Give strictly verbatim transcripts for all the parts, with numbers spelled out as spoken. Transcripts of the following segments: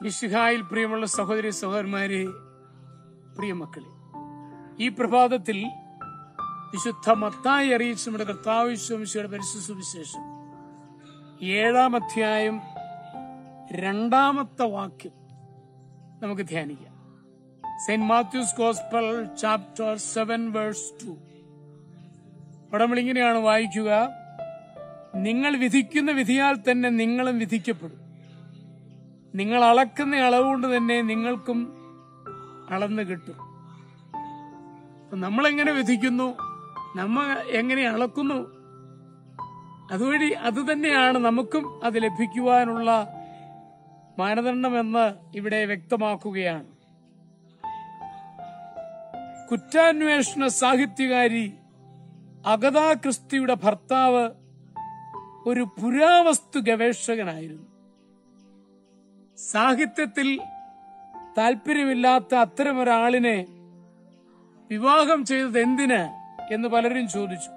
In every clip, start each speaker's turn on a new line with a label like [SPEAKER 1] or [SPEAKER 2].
[SPEAKER 1] മിശിഹായിൽ പ്രിയമുള്ള സഹോദരി സഹോദരന്മാരെ, പ്രിയമക്കളെ, ഈ പ്രഭാതത്തിൽ വിശുദ്ധ മത്തായി അറിയിച്ച നമ്മുടെ കർത്താവ് യേശുമിശിഹായുടെ പരിശുദ്ധ സുവിശേഷം ഏഴാം അധ്യായം രണ്ടാമത്തെ വാക്യം നമുക്ക് ധ്യാനിക്കാം. Saint Matthew's gospel chapter seven verse two. അവിടെ നമ്മളിങ്ങനെയാണ് വായിക്കുക: നിങ്ങൾ വിധിക്കുന്ന വിധിയാൽ തന്നെ നിങ്ങളും വിധിക്കപ്പെടും. നിങ്ങൾ അളക്കുന്ന അളവുകൊണ്ട് തന്നെ നിങ്ങൾക്കും അളന്ന് കിട്ടും. നമ്മളെങ്ങനെ വിധിക്കുന്നു, നമ്മൾ എങ്ങനെ അളക്കുന്നു, അതുവഴി അത് തന്നെയാണ് നമുക്കും അത് ലഭിക്കുവാനുള്ള മാനദണ്ഡമെന്ന് ഇവിടെ വ്യക്തമാക്കുകയാണ്. കുറ്റാന്വേഷണ സാഹിത്യകാരി അഗതാ ക്രിസ്റ്റിയുടെ ഭർത്താവ് ഒരു പുരാവസ്തു ഗവേഷകനായിരുന്നു. സാഹിത്യത്തിൽ താല്പര്യമില്ലാത്ത അത്തരമൊരാളിനെ വിവാഹം ചെയ്തത് എന്തിന് എന്ന് പലരും ചോദിച്ചു.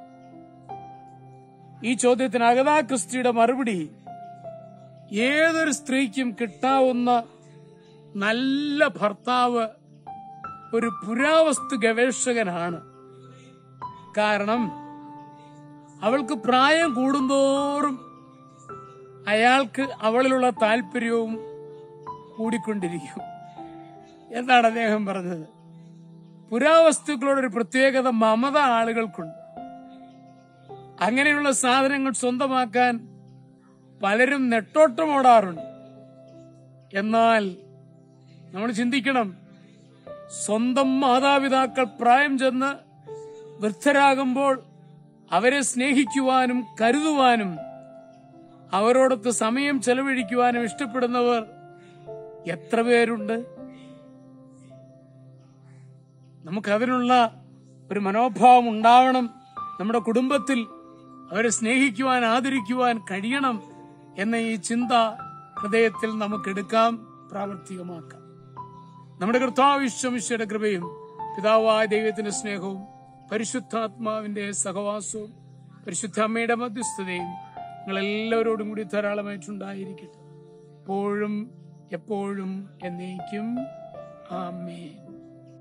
[SPEAKER 1] ഈ ചോദ്യത്തിന് അഗതാ ക്രിസ്റ്റിയുടെ മറുപടി, ഏതൊരു സ്ത്രീക്കും കിട്ടാവുന്ന നല്ല ഭർത്താവ് ഒരു പുരാവസ്തു ഗവേഷകനാണ്. കാരണം അവൾക്ക് പ്രായം കൂടുന്തോറും അയാൾക്ക് അവളിലുള്ള താല്പര്യവും കൂടിക്കൊണ്ടിരിക്കും എന്നാണ് അദ്ദേഹം പറഞ്ഞത്. പുരാവസ്തുക്കളോടൊരു പ്രത്യേകത മമത ആളുകൾക്കുണ്ട്. അങ്ങനെയുള്ള സാധനങ്ങൾ സ്വന്തമാക്കാൻ പലരും നെട്ടോട്ടമോടാറുണ്ട്. എന്നാൽ നമ്മൾ ചിന്തിക്കണം, സ്വന്തം മാതാപിതാക്കൾ പ്രായം ചെന്ന് വൃദ്ധരാകുമ്പോൾ അവരെ സ്നേഹിക്കുവാനും കരുതുവാനും അവരോടൊത്ത് സമയം ചെലവഴിക്കുവാനും ഇഷ്ടപ്പെടുന്നവർ എത്ര പേരുണ്ട്? നമുക്കതിനുള്ള ഒരു മനോഭാവം ഉണ്ടാവണം. നമ്മുടെ കുടുംബത്തിൽ അവരെ സ്നേഹിക്കുവാൻ, ആദരിക്കുവാൻ കഴിയണം എന്ന ഈ ചിന്ത ഹൃദയത്തിൽ നമുക്കെടുക്കാം, പ്രാവർത്തികമാക്കാം. നമ്മുടെ കർത്താവ് യേശുമിശിഹായുടെ കൃപയും പിതാവായ ദൈവത്തിന്റെ സ്നേഹവും പരിശുദ്ധാത്മാവിന്റെ സഹവാസവും പരിശുദ്ധ അമ്മയുടെ മധ്യസ്ഥതയും നിങ്ങളെല്ലാവരോടും കൂടി ധാരാളമായിട്ടുണ്ടായിരിക്കട്ടെ, എപ്പോഴും എപ്പോഴും എന്നേക്കും. ആമേൻ.